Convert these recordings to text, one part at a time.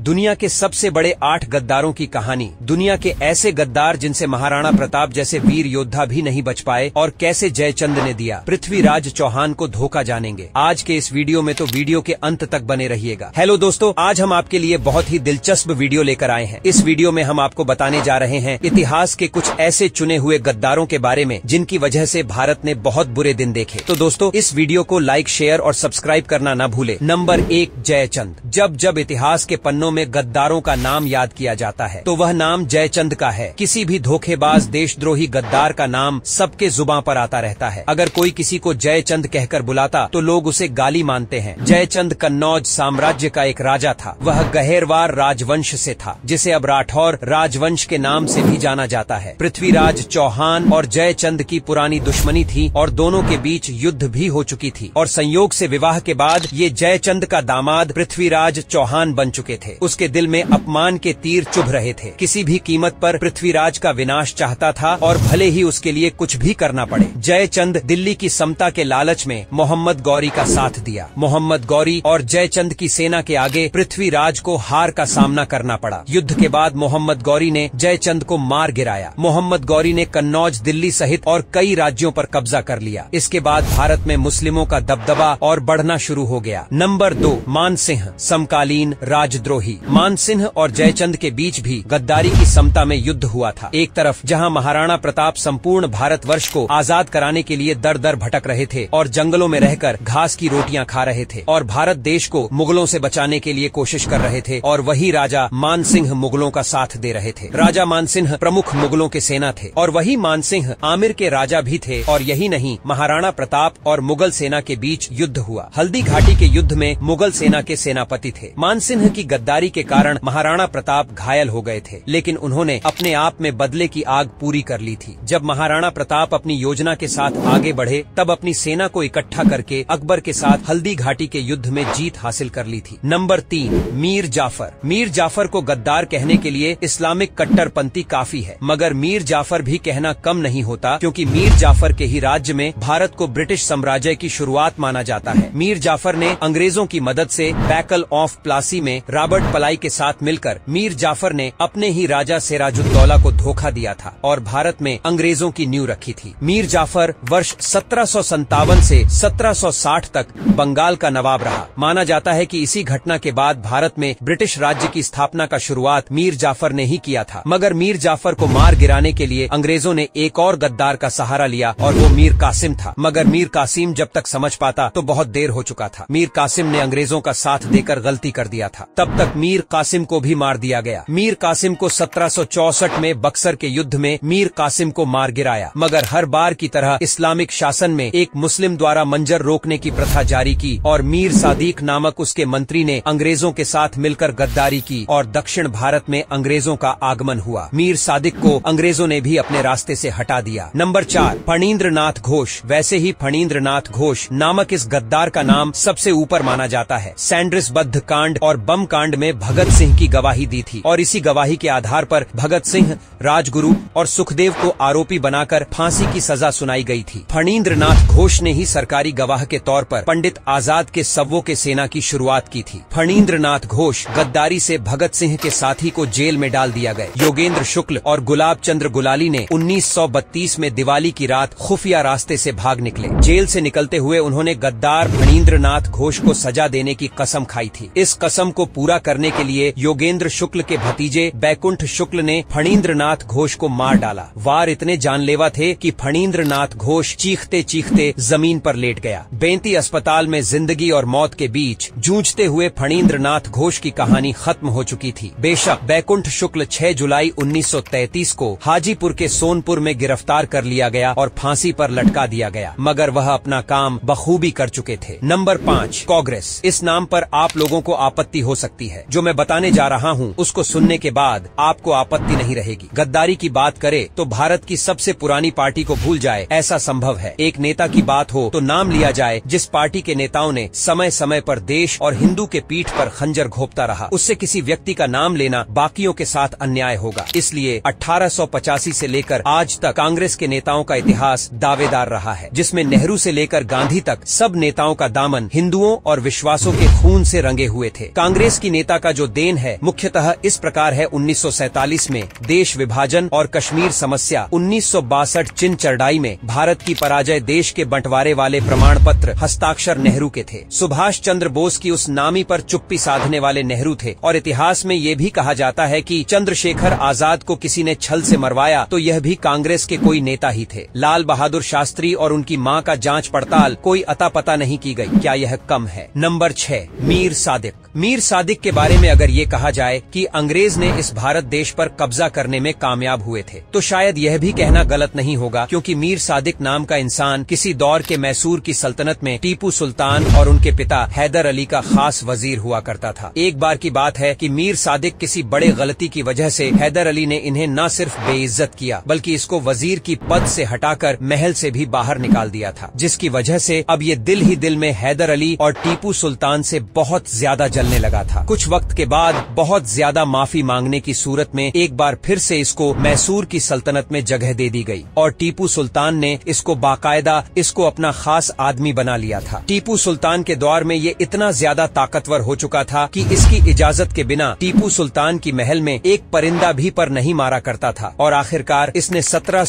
दुनिया के सबसे बड़े 8 गद्दारों की कहानी। दुनिया के ऐसे गद्दार जिनसे महाराणा प्रताप जैसे वीर योद्धा भी नहीं बच पाए और कैसे जयचंद ने दिया पृथ्वीराज चौहान को धोखा जानेंगे आज के इस वीडियो में, तो वीडियो के अंत तक बने रहिएगा। हेलो दोस्तों, आज हम आपके लिए बहुत ही दिलचस्प वीडियो लेकर आए हैं। इस वीडियो में हम आपको बताने जा रहे हैं इतिहास के कुछ ऐसे चुने हुए गद्दारों के बारे में जिनकी वजह से भारत ने बहुत बुरे दिन देखे। तो दोस्तों, इस वीडियो को लाइक, शेयर और सब्सक्राइब करना न भूले। नंबर 1, जयचंद। जब जब इतिहास के पन्नों में गद्दारों का नाम याद किया जाता है तो वह नाम जयचंद का है। किसी भी धोखेबाज, देशद्रोही गद्दार का नाम सबके जुबां पर आता रहता है। अगर कोई किसी को जयचंद कहकर बुलाता तो लोग उसे गाली मानते हैं। जयचंद कन्नौज साम्राज्य का एक राजा था। वह गहेरवार राजवंश से था, जिसे अब राठौर राजवंश के नाम से भी जाना जाता है। पृथ्वीराज चौहान और जयचंद की पुरानी दुश्मनी थी और दोनों के बीच युद्ध भी हो चुकी थी, और संयोग से विवाह के बाद ये जयचंद का दामाद पृथ्वीराज चौहान बन चुके थे। उसके दिल में अपमान के तीर चुभ रहे थे। किसी भी कीमत पर पृथ्वीराज का विनाश चाहता था, और भले ही उसके लिए कुछ भी करना पड़े। जयचंद दिल्ली की समता के लालच में मोहम्मद गौरी का साथ दिया। मोहम्मद गौरी और जयचंद की सेना के आगे पृथ्वीराज को हार का सामना करना पड़ा। युद्ध के बाद मोहम्मद गौरी ने जयचंद को मार गिराया। मोहम्मद गौरी ने कन्नौज, दिल्ली सहित और कई राज्यों पर कब्जा कर लिया। इसके बाद भारत में मुस्लिमों का दबदबा और बढ़ना शुरू हो गया। नंबर 2, मानसिंह, समकालीन राजद्रोही। मानसिंह और जयचंद के बीच भी गद्दारी की समता में युद्ध हुआ था। एक तरफ जहां महाराणा प्रताप संपूर्ण भारतवर्ष को आजाद कराने के लिए दर दर भटक रहे थे और जंगलों में रहकर घास की रोटियां खा रहे थे, और भारत देश को मुगलों से बचाने के लिए कोशिश कर रहे थे, और वही राजा मानसिंह मुगलों का साथ दे रहे थे। राजा मानसिंह प्रमुख मुगलों के सेना थे, और वही मानसिंह आमिर के राजा भी थे। और यही नहीं, महाराणा प्रताप और मुगल सेना के बीच युद्ध हुआ। हल्दी घाटी के युद्ध में मुगल सेना के सेनापति थे। मानसिंह की गद्दारी के कारण महाराणा प्रताप घायल हो गए थे, लेकिन उन्होंने अपने आप में बदले की आग पूरी कर ली थी। जब महाराणा प्रताप अपनी योजना के साथ आगे बढ़े, तब अपनी सेना को इकट्ठा करके अकबर के साथ हल्दी घाटी के युद्ध में जीत हासिल कर ली थी। नंबर 3, मीर जाफर। मीर जाफर को गद्दार कहने के लिए इस्लामिक कट्टरपंथी काफी है, मगर मीर जाफर भी कहना कम नहीं होता, क्योंकि मीर जाफर के ही राज्य में भारत को ब्रिटिश साम्राज्य की शुरुआत माना जाता है। मीर जाफर ने अंग्रेजों की मदद से बैटल ऑफ प्लासी में रॉबर्ट पलाई के साथ मिलकर मीर जाफर ने अपने ही राजा सिराजुद्दौला को धोखा दिया था और भारत में अंग्रेजों की नींव रखी थी। मीर जाफर वर्ष 1757 से 1760 तक बंगाल का नवाब रहा। माना जाता है कि इसी घटना के बाद भारत में ब्रिटिश राज्य की स्थापना का शुरुआत मीर जाफर ने ही किया था। मगर मीर जाफर को मार गिराने के लिए अंग्रेजों ने एक और गद्दार का सहारा लिया, और वो मीर कासिम था। मगर मीर कासिम जब तक समझ पाता तो बहुत देर हो चुका था। मीर कासिम ने अंग्रेजों का साथ देकर गलती कर दिया था। तब तक मीर कासिम को भी मार दिया गया। मीर कासिम को 1764 में बक्सर के युद्ध में मीर कासिम को मार गिराया। मगर हर बार की तरह इस्लामिक शासन में एक मुस्लिम द्वारा मंजर रोकने की प्रथा जारी की, और मीर सादिक नामक उसके मंत्री ने अंग्रेजों के साथ मिलकर गद्दारी की, और दक्षिण भारत में अंग्रेजों का आगमन हुआ। मीर सादिक को अंग्रेजों ने भी अपने रास्ते से हटा दिया। नंबर 4, फणींद्रनाथ घोष। वैसे ही फणींद्रनाथ घोष नामक इस गद्दार का नाम सबसे ऊपर माना जाता है। सैंड्रिस बद्ध कांड और बम कांड में भगत सिंह की गवाही दी थी, और इसी गवाही के आधार पर भगत सिंह, राजगुरु और सुखदेव को आरोपी बनाकर फांसी की सजा सुनाई गई थी। फणींद्रनाथ घोष ने ही सरकारी गवाह के तौर पर पंडित आजाद के सव्वों के सेना की शुरुआत की थी। फणींद्रनाथ घोष गद्दारी से भगत सिंह के साथी को जेल में डाल दिया गया। योगेंद्र शुक्ल और गुलाब चंद्र गुलाली ने 1932 में दिवाली की रात खुफिया रास्ते से भाग निकले। जेल से निकलते हुए उन्होंने गद्दार फणींद्रनाथ घोष को सजा देने की कसम खाई थी। इस कसम को पूरा करने के लिए योगेंद्र शुक्ल के भतीजे बैकुंठ शुक्ल ने फणींद्रनाथ घोष को मार डाला। वार इतने जानलेवा थे कि फणींद्रनाथ घोष चीखते चीखते जमीन पर लेट गया। बेंती अस्पताल में जिंदगी और मौत के बीच जूझते हुए फणींद्रनाथ घोष की कहानी खत्म हो चुकी थी। बेशक बैकुंठ शुक्ल 6 जुलाई 1933 को हाजीपुर के सोनपुर में गिरफ्तार कर लिया गया और फांसी पर लटका दिया गया, मगर वह अपना काम बखूबी कर चुके थे। नंबर 5, कांग्रेस। इस नाम पर आप लोगों को आपत्ति हो सकती है। जो मैं बताने जा रहा हूँ उसको सुनने के बाद आपको आपत्ति नहीं रहेगी। गद्दारी की बात करे तो भारत की सबसे पुरानी पार्टी को भूल जाए, ऐसा संभव है। एक नेता की बात हो तो नाम लिया जाए जिस पार्टी के नेताओं ने समय समय पर देश और हिंदू के पीठ पर खंजर घोंपता रहा। उससे किसी व्यक्ति का नाम लेना बाकियों के साथ अन्याय होगा। इसलिए 1885 से लेकर आज तक कांग्रेस के नेताओं का इतिहास दावेदार रहा है, जिसमें नेहरू से लेकर गांधी तक सब नेताओं का दामन हिंदुओं और विश्वासों के खून से रंगे हुए थे। कांग्रेस की नेता का जो देन है मुख्यतः इस प्रकार है। 1947 में देश विभाजन और कश्मीर समस्या, 1962 चिन चरडाई में भारत की पराजय, देश के बंटवारे वाले प्रमाण पत्र हस्ताक्षर नेहरू के थे। सुभाष चंद्र बोस की उस नामी पर चुप्पी साधने वाले नेहरू थे। और इतिहास में ये भी कहा जाता है कि चंद्रशेखर आजाद को किसी ने छल से मरवाया तो यह भी कांग्रेस के कोई नेता ही थे। लाल बहादुर शास्त्री और उनकी मां का जांच पड़ताल कोई अता पता नहीं की गई। क्या यह कम है? नंबर 6, मीर सादिक। मीर सादिक के बारे में अगर ये कहा जाए कि अंग्रेज ने इस भारत देश पर कब्जा करने में कामयाब हुए थे तो शायद यह भी कहना गलत नहीं होगा, क्योंकि मीर सादिक नाम का इंसान किसी दौर के मैसूर की सल्तनत में टीपू सुल्तान और उनके पिता हैदर अली का खास वजीर हुआ करता था। एक बार की बात है कि मीर सादिक किसी बड़े गलती की वजह से हैदर अली ने इन्हें न सिर्फ बेइज्जत किया बल्कि इसको वजीर की पद से हटाकर महल से भी बाहर निकाल दिया था, जिसकी वजह से अब ये दिल ही दिल में हैदर अली और टीपू सुल्तान से बहुत ज्यादा जलने लगा था। कुछ वक्त के बाद बहुत ज्यादा माफी मांगने की सूरत में एक बार फिर से इसको मैसूर की सल्तनत में जगह दे दी गई और टीपू सुल्तान ने इसको बाकायदा इसको अपना खास आदमी बना लिया था। टीपू सुल्तान के दौर में ये इतना ज्यादा ताकतवर हो चुका था कि इसकी इजाजत के बिना टीपू सुल्तान की महल में एक परिंदा भी पर नहीं मारा करता था। और आखिरकार इसने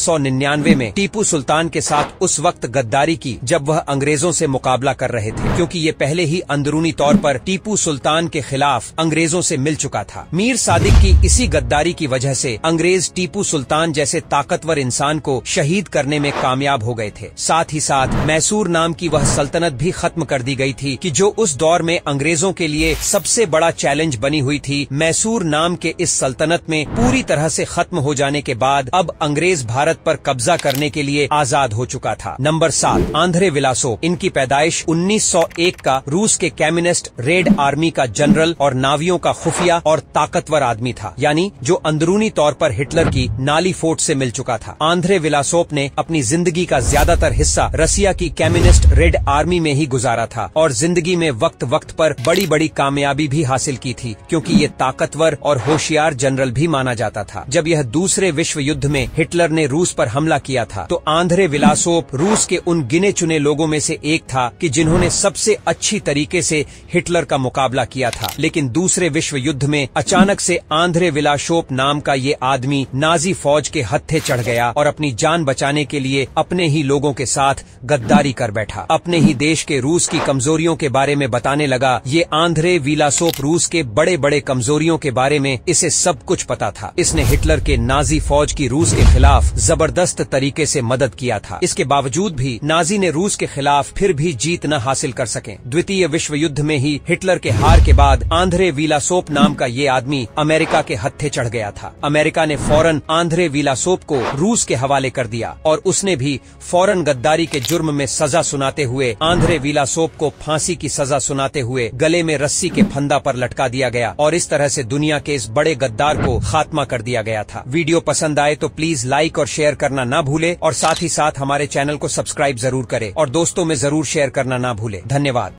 1799 में टीपू सुल्तान के साथ उस वक्त गद्दारी की जब वह अंग्रेजों से मुकाबला कर रहे थे, क्योंकि ये पहले ही अंदरूनी तौर पर टीपू सुल्तान के खिलाफ अंग्रेजों से मिल चुका था। मीर सादिक की इसी गद्दारी की वजह से अंग्रेज टीपू सुल्तान जैसे ताकतवर इंसान को शहीद करने में कामयाब हो गए थे। साथ ही साथ मैसूर नाम की वह सल्तनत भी खत्म कर दी गई थी कि जो उस दौर में अंग्रेजों के लिए सबसे बड़ा चैलेंज बनी हुई थी। मैसूर नाम के इस सल्तनत में पूरी तरह से खत्म हो जाने के बाद अब अंग्रेज भारत पर कब्जा करने के लिए आजाद हो चुका था। Number 7, Andrei Vlasov. इनकी पैदाइश 1901 का रूस के कम्युनिस्ट रेड आर्मी का जनरल और नावियों का खुफिया और ताकतवर आदमी था, यानी जो अंदरूनी तौर पर हिटलर की नाली फोर्ट से मिल चुका था। आंद्रे विलासोव ने अपनी जिंदगी का ज्यादातर हिस्सा रसिया की कम्युनिस्ट रेड आर्मी में ही गुजारा था और जिंदगी में वक्त वक्त पर बड़ी बड़ी कामयाबी भी हासिल की थी, क्योंकि ये ताकतवर और होशियार जनरल भी माना जाता था। जब यह दूसरे विश्व युद्ध में हिटलर ने रूस पर हमला किया था तो आंद्रे विलासोव रूस के उन गिने चुने लोगों में से एक था कि जिन्होंने सबसे अच्छी तरीके से हिटलर का मुकाबला किया था। लेकिन दूसरे विश्व युद्ध में अचानक से आंद्रे विलासोव नाम का ये आदमी नाजी फौज के हत्थे चढ़ गया और अपनी जान बचाने के लिए अपने ही लोगों के साथ गद्दारी कर बैठा। अपने ही देश के रूस की कमजोरियों के बारे में बताने लगा। ये आंद्रे विलासोव रूस के बड़े बड़े कमजोरियों के बारे में इसे सब कुछ पता था। इसने हिटलर के नाजी फौज की रूस के खिलाफ जबरदस्त तरीके से मदद किया था। इसके बावजूद भी नाजी ने रूस के खिलाफ फिर भी जीत न हासिल कर सके। द्वितीय विश्व युद्ध में ही हिटलर के हार के बाद आंद्रे विलासोव नाम का ये आदमी अमेरिका के हत्थे चढ़ गया था। अमेरिका ने फौरन आंद्रे विलासोव को रूस के हवाले कर दिया और उसने भी फौरन गद्दारी के जुर्म में सजा सुनाते हुए आंद्रे विलासोव को फांसी की सजा सुनाते हुए गले में रस्सी के फंदा पर लटका दिया गया और इस तरह से दुनिया के इस बड़े गद्दार को खात्मा कर दिया गया था। वीडियो पसंद आए तो प्लीज लाइक और शेयर करना ना भूले और साथ ही साथ हमारे चैनल को सब्सक्राइब जरूर करें और दोस्तों में जरूर शेयर करना ना भूले। धन्यवाद।